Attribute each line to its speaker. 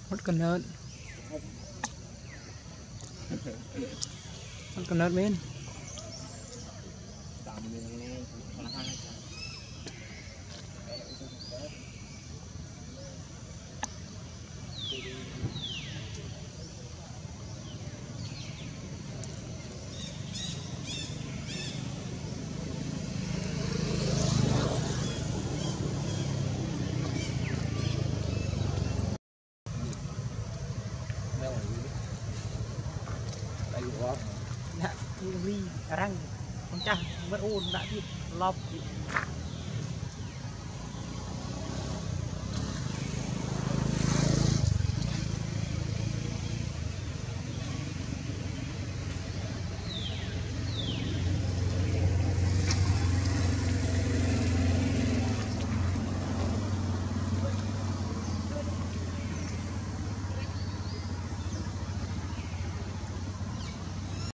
Speaker 1: mất cần nợ mất cần nợ bên đi răng con cha mất ôn đã đi lọc